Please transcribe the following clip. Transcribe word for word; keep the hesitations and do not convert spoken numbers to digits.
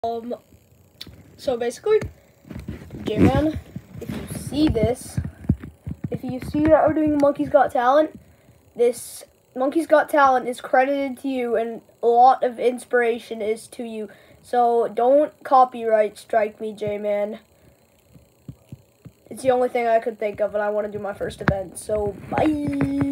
Um, so basically, J-Man, if you see this, if you see that we're doing Monkey's Got Talent, this Monkey's Got Talent is credited to you, and a lot of inspiration is to you. So don't copyright strike me, J-Man. It's the only thing I could think of, and I want to do my first event. So bye.